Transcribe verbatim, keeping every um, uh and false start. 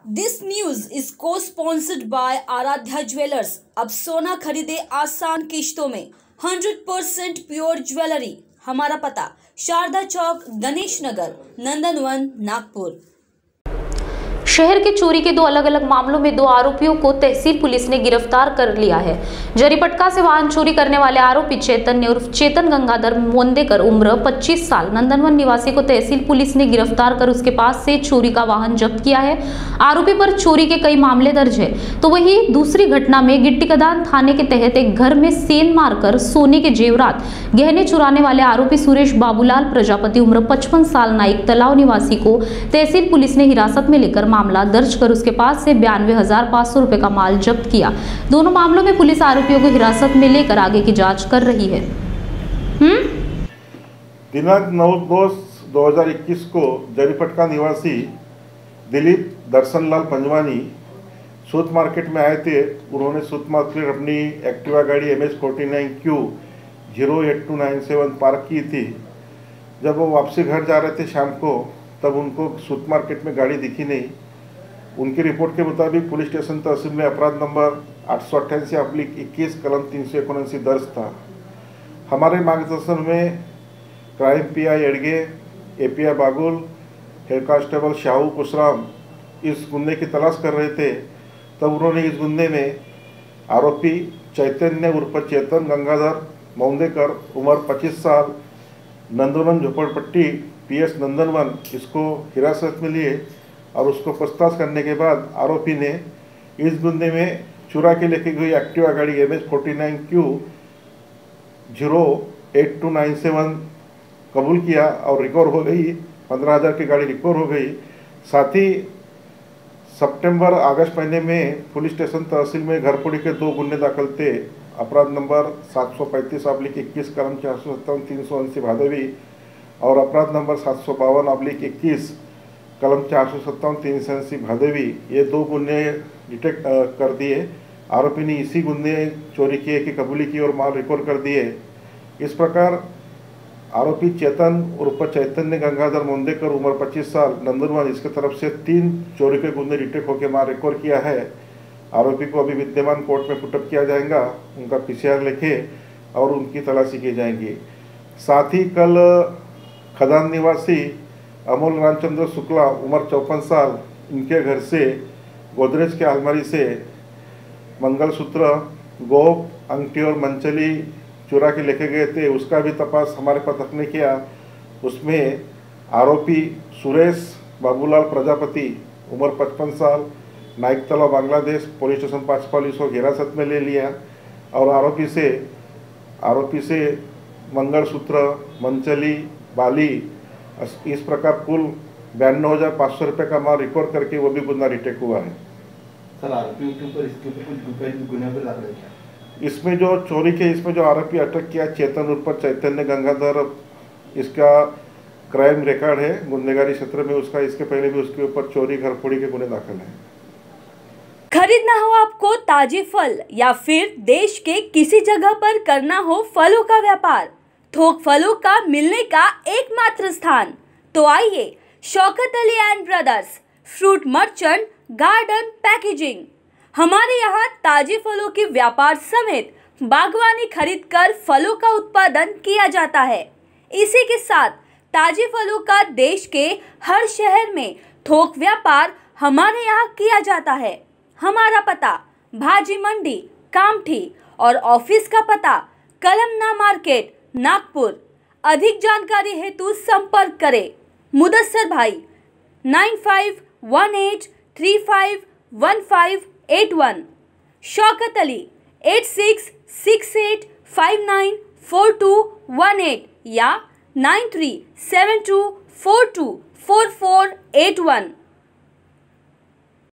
This news is को sponsored by Aaradhya jewellers. अब सोना खरीदे आसान किश्तों में। Hundred percent pure jewellery. हमारा पता शारदा चौक, गणेश नगर, नंदनवन, नागपुर। शहर के चोरी के दो अलग अलग मामलों में दो आरोपियों को तहसील पुलिस ने गिरफ्तार कर लिया है। जरीपटका से वाहन चोरी करने वाले आरोपी चैतन्य उर्फ चेतन गंगाधर मोंदेकर उम्र पच्चीस साल नंदनवन निवासी को तहसील पुलिस ने गिरफ्तार कर उसके पास से चोरी का वाहन जब्त किया है। आरोपी पर चोरी के कई मामले दर्ज है। तो वही दूसरी घटना में गिट्टीकदान थाने के तहत एक घर में सेन मारकर सोने के जेवरात गहने चुराने वाले आरोपी सुरेश बाबूलाल प्रजापति उम्र पचपन साल नाइक तलाव निवासी को तहसील पुलिस ने हिरासत में लेकर मामला दर्ज कर उसके पास से बयानवे हजार पाँच सौ रुपए का माल जब्त किया। दोनों मामलों में पुलिस आरोपियों को हिरासत में लेकर आगे की जांच कर रही है। हम्म दिनांक नौ दो दो हजार इक्कीस को जरीपटका निवासी दिलीप दर्शनलाल पंजवानी सूत मार्केट में आए थे। उन्होंने सूत मार्केट अपनी एक्टिवा गाड़ी M H forty nine Q zero eight two nine seven park की थी। जब वो वापसी घर जा रहे थे शाम को, तब उनको सूत मार्केट में गाड़ी दिखी नहीं। उनकी रिपोर्ट के मुताबिक पुलिस स्टेशन तहसील में अपराध नंबर आठ सौ अट्ठासी अब्लिक इक्कीस कलम तीन सौ इक्यासी दर्ज था। हमारे मार्गदर्शन में crime P I Adge, A P I Bagul, head constable Shahu Kushram इस गुंडे की तलाश कर रहे थे। तब उन्होंने इस गुंडे में आरोपी चैतन्य उर्फ चेतन गंगाधर मोंदेकर उम्र पच्चीस साल नंदनवन झोपड़पट्टी पी एस नंदनवन इसको हिरासत में लिए और उसको पूछताछ करने के बाद आरोपी ने इस गुंडे में चुरा के लेके गई एक्टिवा गाड़ी M H forty nine Q zero eight two nine seven कबूल किया और रिकवर हो गई। पंद्रह हज़ार की गाड़ी रिकवर हो गई। साथ ही सितंबर अगस्त महीने में पुलिस स्टेशन तहसील में घरफोड़ी के दो गुन्हे दाखिल थे। अपराध नंबर सात सौ पैंतीस अब्लिक इक्कीस कलम चार सौ सत्तावन तीन सौ अस्सी भादवी और अपराध नंबर सात सौ बावन अब्लिक इक्कीस कलम चार सौ सत्तावन तीन सौ अस्सी भादवी, ये दो गुन्हे डिटेक्ट कर दिए। आरोपी ने इसी गुन्हे चोरी किए की कबूली की और माल रिकवर कर दिए। इस प्रकार आरोपी चेतन उर्फ चैतन्य गंगाधर मोंदेकर उम्र पच्चीस साल नंदनवन इसके तरफ से तीन चोरी के गुन्हे डिटेक्ट होकर माल रिकवर किया है। आरोपी को अभी विद्यमान कोर्ट में पुटअप किया जाएगा। उनका पी सी आर लिखे और उनकी तलाशी की जाएगी। साथ ही कल खदान निवासी अमोल रामचंद्र शुक्ला उम्र चौपन साल इनके घर से गोदरेज के अलमारी से मंगलसूत्र, गोप, अंगठी और मंचली चुरा के लेके गए थे। उसका भी तपास हमारे पथक ने किया। उसमें आरोपी सुरेश बाबूलाल प्रजापति उम्र पचपन साल नाइक तलाव बांग्लादेश पुलिस स्टेशन पाचपाल को हिरासत में ले लिया और आरोपी से आरोपी से मंगलसूत्र, मंचली, बाली इस प्रकार कुल बयानवे हजार पाँच सौ रुपये का माल रिकवर करके वो भी गुना रिटेक हुआ है। सर आरोपियों के ऊपर इसके ऊपर कुछ रुपए गुना पर लग रहा है। इसमें जो चोरी के इसमें जो आरोपी अटक किया चेतन उर्फ चैतन्य गंगाधर, इसका क्राइम रिकॉर्ड है गुंडेगारी क्षेत्र में उसका। इसके पहले भी उसके ऊपर चोरी, घरफोड़ी के गुने दाखिल हैं। खरीदना हो आपको ताजे फल या फिर देश के किसी जगह पर करना हो फलों का व्यापार, थोक फलों का मिलने का एकमात्र स्थान, तो आइए Shaukat Ali and brothers fruit merchant garden packaging. हमारे यहाँ ताजे फलों के व्यापार समेत बागवानी खरीदकर फलों का उत्पादन किया जाता है। इसी के साथ ताजे फलों का देश के हर शहर में थोक व्यापार हमारे यहाँ किया जाता है। हमारा पता भाजी मंडी कामठी और ऑफिस का पता कलमना मार्केट नागपुर। अधिक जानकारी हेतु संपर्क करें मुदस्सर भाई nine five one eight three five one five eight one, Shaukat Ali eight six six eight five nine four two one eight या nine three seven two four two four four eight one.